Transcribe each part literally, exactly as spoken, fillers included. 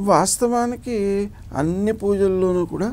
వాస్తవానికి అన్ని పూజల్లోనూ కూడా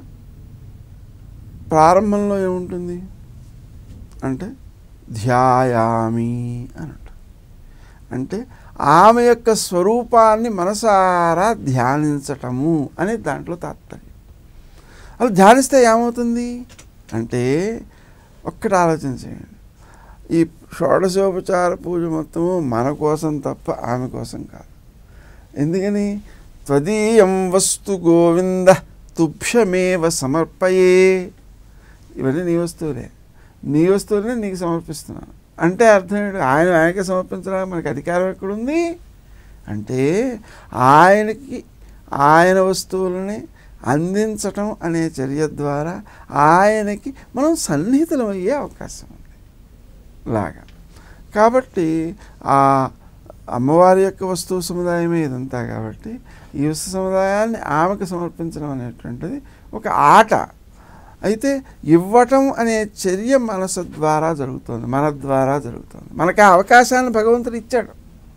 ప్రారంభంలో ఏముంటుంది అంటే ధ్యాయామి అని అంటే ఆమె యొక్క స్వరూపాన్ని మనసారా ధ్యానించటము అనే దాంట్లో తాత్పర్యం. అలా ధ్యానిస్తే ఏమవుతుంది అంటే ఒక్కటి ఆలోచించేయండి, ఈ షోడశోపచార పూజ మొత్తము మన కోసం తప్ప ఆమె కోసం కాదు. ఎందుకని త్వదీయం వస్తు గోవింద తుభ్యమేవ సమర్పయే, ఇవన్నీ నీ వస్తువులే, నీ వస్తువులనే నీకు సమర్పిస్తున్నాను అంటే అర్థం ఏంటి? ఆయన ఆయనకే సమర్పించడానికి మనకి అధికారం ఎక్కడుంది అంటే ఆయనకి ఆయన వస్తువులని అందించటం అనే చర్య ద్వారా ఆయనకి మనం సన్నిహితులం అయ్యే అవకాశం ఉంది లాగా. కాబట్టి ఆ అమ్మవారి యొక్క వస్తువు సముదాయమే ఇదంతా. కాబట్టి ఈ వస్తు సముదాయాన్ని ఆమెకు సమర్పించడం అనేటువంటిది ఒక ఆట. అయితే ఇవ్వటం అనే చర్య మనసు ద్వారా జరుగుతుంది, మన ద్వారా జరుగుతుంది. మనకు ఆ అవకాశాన్ని భగవంతుడు ఇచ్చాడు,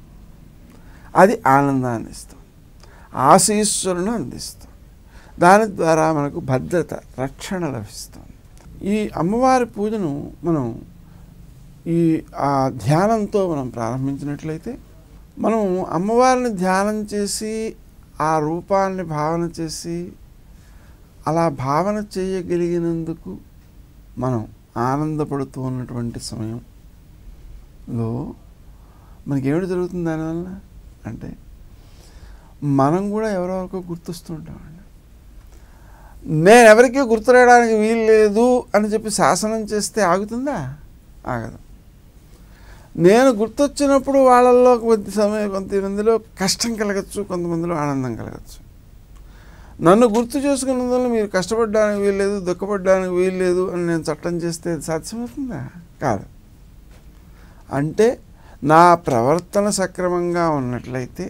అది ఆనందాన్ని ఇస్తుంది, ఆశీస్సులను అందిస్తుంది. దాని ద్వారా మనకు భద్రత, రక్షణ లభిస్తుంది. ఈ అమ్మవారి పూజను మనం ఈ ఆ ధ్యానంతో మనం ప్రారంభించినట్లయితే మనం అమ్మవారిని ధ్యానం చేసి ఆ రూపాన్ని భావన చేసి అలా భావన చేయగలిగినందుకు మనం ఆనందపడుతూ ఉన్నటువంటి సమయంలో మనకేమిటి జరుగుతుంది దానివల్ల అంటే మనం కూడా ఎవరెవరికో గుర్తొస్తూ ఉంటామండి. నేను ఎవరికీ గుర్తురాయడానికి వీలు లేదు అని చెప్పి శాసనం చేస్తే ఆగుతుందా? ఆగదు. నేను గుర్తొచ్చినప్పుడు వాళ్ళల్లో కొద్ది సమయం కొంతమందిలో కష్టం కలగచ్చు, కొంతమందిలో ఆనందం కలగచ్చు. నన్ను గుర్తు చేసుకున్నందువల్ల మీరు కష్టపడడానికి వీల్లేదు, దుఃఖపడడానికి వీల్లేదు అని నేను చట్టం చేస్తే సాధ్యమవుతుందా? కాదు. అంటే నా ప్రవర్తన సక్రమంగా ఉన్నట్లయితే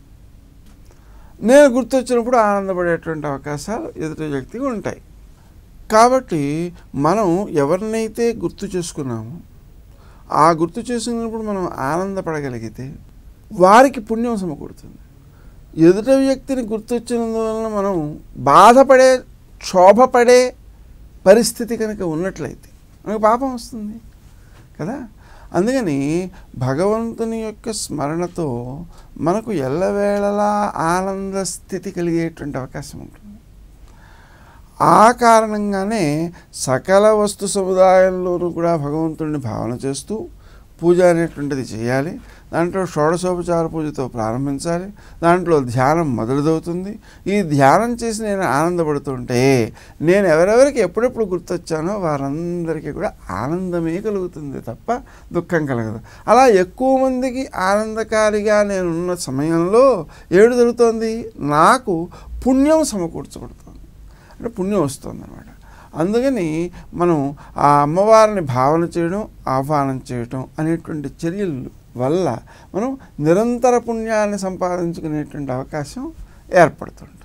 నేను గుర్తొచ్చినప్పుడు ఆనందపడేటువంటి అవకాశాలు ఎదుటి వ్యక్తికి ఉంటాయి. కాబట్టి మనం ఎవరినైతే గుర్తు చేసుకున్నామో ఆ గుర్తు చేసుకున్నప్పుడు మనం ఆనందపడగలిగితే వారికి పుణ్యం సమకూరుతుంది. ఎదుట వ్యక్తిని గుర్తొచ్చినందువలన మనం బాధపడే, క్షోభపడే పరిస్థితి కనుక ఉన్నట్లయితే మనకు పాపం వస్తుంది కదా. అందుకని భగవంతుని యొక్క స్మరణతో మనకు ఎల్లవేళలా ఆనంద స్థితి కలిగేటువంటి అవకాశం ఉంటుంది. ఆ కారణంగానే సకల వస్తు సముదాయంలోనూ కూడా భగవంతుడిని భావన చేస్తూ పూజ అనేటువంటిది చేయాలి. దాంట్లో షోడశోపచార పూజతో ప్రారంభించాలి. దాంట్లో ధ్యానం మొదలుదవుతుంది. ఈ ధ్యానం చేసి నేను ఆనందపడుతుంటే నేను ఎవరెవరికి ఎప్పుడెప్పుడు గుర్తొచ్చానో వారందరికీ కూడా ఆనందమే కలుగుతుంది తప్ప దుఃఖం కలగదు. అలా ఎక్కువ మందికి ఆనందకారిగా నేనున్న సమయంలో ఏడు జరుగుతోంది, నాకు పుణ్యం సమకూర్చబడుతుంది, అంటే పుణ్యం వస్తుంది అన్నమాట. అందుకని మనం ఆ అమ్మవారిని భావన చేయడం, ఆహ్వానం చేయటం అనేటువంటి చర్యలు వల్ల మనం నిరంతర పుణ్యాన్ని సంపాదించుకునేటువంటి అవకాశం ఏర్పడుతుంది.